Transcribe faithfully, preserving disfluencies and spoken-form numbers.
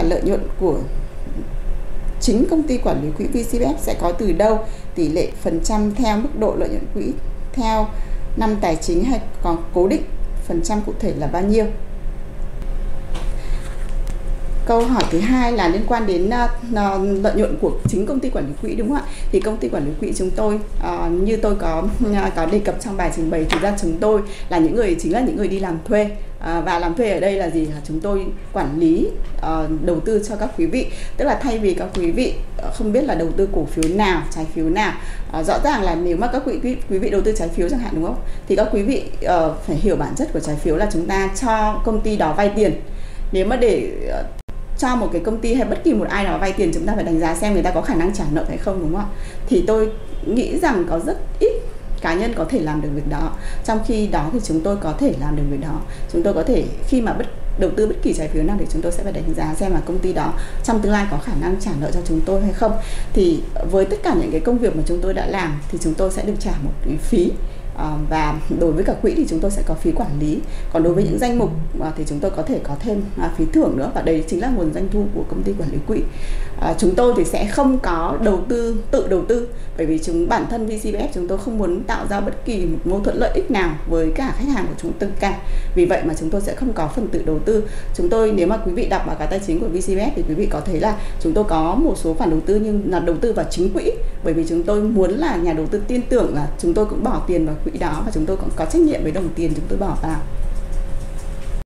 Lợi nhuận của chính công ty quản lý quỹ vê xê bê ép sẽ có từ đâu, tỷ lệ phần trăm theo mức độ lợi nhuận quỹ theo năm tài chính hay còn cố định, phần trăm cụ thể là bao nhiêu? Câu hỏi thứ hai là liên quan đến uh, lợi nhuận của chính công ty quản lý quỹ, đúng không ạ? Thì công ty quản lý quỹ chúng tôi, uh, như tôi có uh, có đề cập trong bài trình bày, thực ra chúng tôi là những người chính là những người đi làm thuê. Uh, và làm thuê ở đây là gì? Chúng tôi quản lý uh, đầu tư cho các quý vị. Tức là thay vì các quý vị uh, không biết là đầu tư cổ phiếu nào, trái phiếu nào, uh, rõ ràng là nếu mà các quý vị, quý vị đầu tư trái phiếu chẳng hạn, đúng không? Thì các quý vị uh, phải hiểu bản chất của trái phiếu là chúng ta cho công ty đó vay tiền. Nếu mà để uh, cho một cái công ty hay bất kỳ một ai đó vay tiền, chúng ta phải đánh giá xem người ta có khả năng trả nợ hay không, đúng không ạ? Thì tôi nghĩ rằng có rất ít cá nhân có thể làm được việc đó. Trong khi đó thì chúng tôi có thể làm được việc đó. Chúng tôi có thể khi mà bất đầu tư bất kỳ trái phiếu nào thì chúng tôi sẽ phải đánh giá xem là công ty đó trong tương lai có khả năng trả nợ cho chúng tôi hay không. Thì với tất cả những cái công việc mà chúng tôi đã làm thì chúng tôi sẽ được trả một cái phí. À, và đối với cả quỹ thì chúng tôi sẽ có phí quản lý. Còn đối với những danh mục à, thì chúng tôi có thể có thêm à, phí thưởng nữa, và đây chính là nguồn doanh thu của công ty quản lý quỹ. à, Chúng tôi thì sẽ không có đầu tư, tự đầu tư, bởi vì chúng bản thân vê xê bê ép chúng tôi không muốn tạo ra bất kỳ một mâu thuẫn lợi ích nào với cả khách hàng của chúng tôi cả. Vì vậy mà chúng tôi sẽ không có phần tự đầu tư. Chúng tôi, nếu mà quý vị đọc báo cáo tài chính của vê xê bê ép thì quý vị có thấy là chúng tôi có một số khoản đầu tư nhưng là đầu tư vào chính quỹ, bởi vì chúng tôi muốn là nhà đầu tư tin tưởng là chúng tôi cũng bỏ tiền vào quỹ đó và chúng tôi cũng có trách nhiệm với đồng tiền chúng tôi bỏ vào.